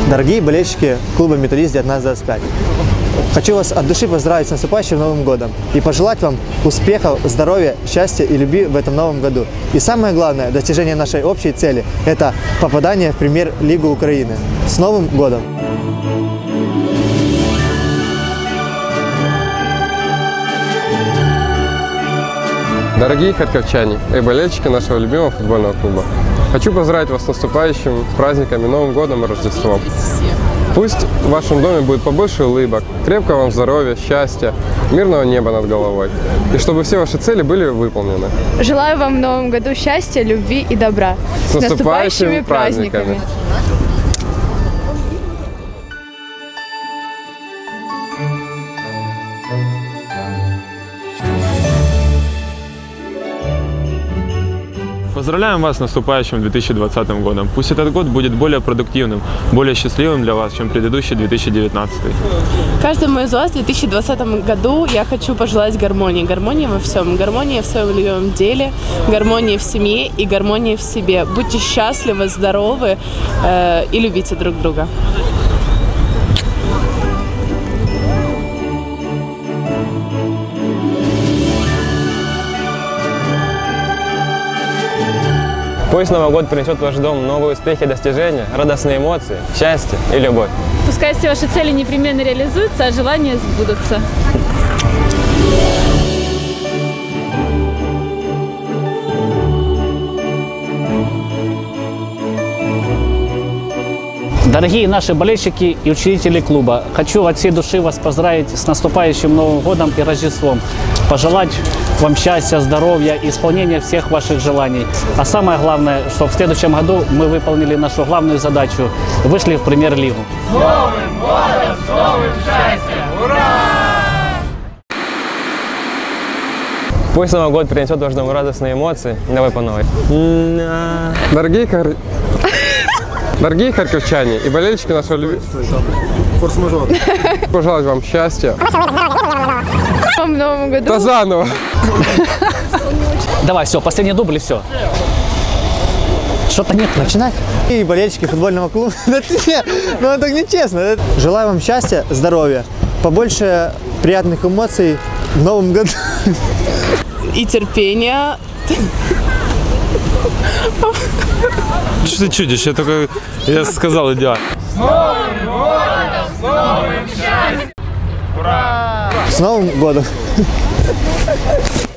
Дорогие болельщики клуба «Металлист» 1925, хочу вас от души поздравить с наступающим Новым годом и пожелать вам успехов, здоровья, счастья и любви в этом новом году. И самое главное, достижение нашей общей цели – это попадание в Премьер-лигу Украины. С Новым годом! Дорогие харьковчане и болельщики нашего любимого футбольного клуба, хочу поздравить вас с наступающими праздниками, Новым годом и Рождеством. Пусть в вашем доме будет побольше улыбок, крепкого вам здоровья, счастья, мирного неба над головой. И чтобы все ваши цели были выполнены. Желаю вам в Новом году счастья, любви и добра. С наступающими праздниками! Поздравляем вас с наступающим 2020 годом. Пусть этот год будет более продуктивным, более счастливым для вас, чем предыдущий 2019. Каждому из вас в 2020 году я хочу пожелать гармонии. Гармонии во всем. Гармонии в своем любимом деле, гармонии в семье и гармонии в себе. Будьте счастливы, здоровы и любите друг друга. Пусть Новый год принесет в ваш дом новые успехи и достижения, радостные эмоции, счастье и любовь. Пускай все ваши цели непременно реализуются, а желания сбудутся. Дорогие наши болельщики и учредители клуба, хочу от всей души вас поздравить с наступающим Новым годом и Рождеством. Пожелать вам счастья, здоровья и исполнения всех ваших желаний. А самое главное, чтобы в следующем году мы выполнили нашу главную задачу – вышли в Премьер-лигу. С Новым годом, с новым счастьем! Ура! Пусть Новый год принесет в ваш дом радостные эмоции. Давай по новой. Дорогие харьковчане и болельщики нашего любимого... Форс-мажор. Пожелать вам счастья. В Новом году. Да заново. Давай, все, последний дубль и все. Что-то нет. Начинать. И болельщики футбольного клуба. Ну это нечестно. Желаю вам счастья, здоровья, побольше приятных эмоций в Новом году. И терпения. Что ты чудишь? Я сказал идеально. С Новым годом, с новым счастьем! Ура! С Новым годом!